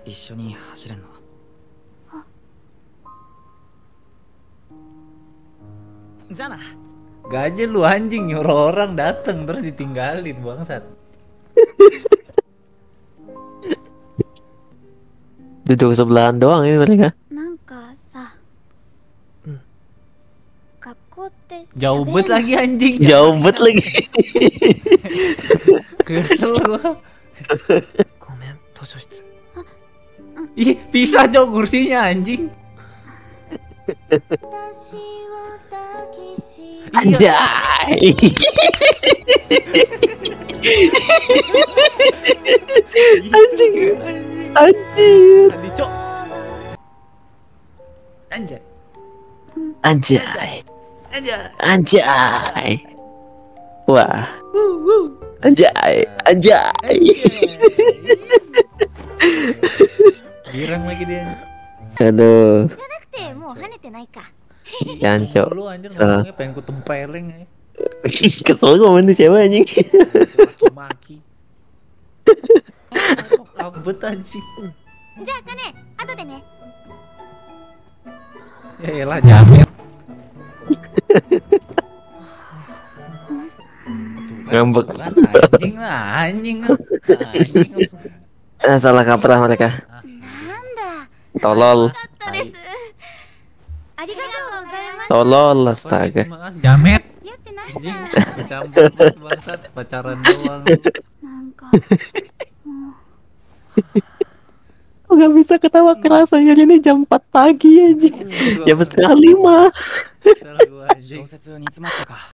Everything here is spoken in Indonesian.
一緒に走れんの。じゃあな。 Gajah lu anjing, nyuruh orang dateng terus ditinggalin bangsat. Duduk sebelahan doang ini mereka. Jauh bet lagi anjing. Jauh bet lagi. Kesel gua. Komen, toshoushitsu. Ih, pisah jauh kursinya anjing. Anjay. Anjing. Anjir. Tadi cok. Anjay. Anjay. Anjay. Anjay. Wah. Anjay. Anjay. Girang lagi dia. Aduh. Jancok. Lu anjir ngomongnya pengen ku tempeleng ya. Kesel gue sama nih cewek anjing. Maki-maki. Masuk kabut anjing. Ya elah jamet. Ngambek. Kan anjing lah, anjing. Salah kaprah mereka. Tolol. Tolol astaga. Terima kasih jamet. Anjing, campur banget bangsat, pacaran doang. Kok gak bisa ketawa keras aja, ini jam 4 pagi anjing. Jam setengah 5. Salah gua anjing. 小説煮詰まったか。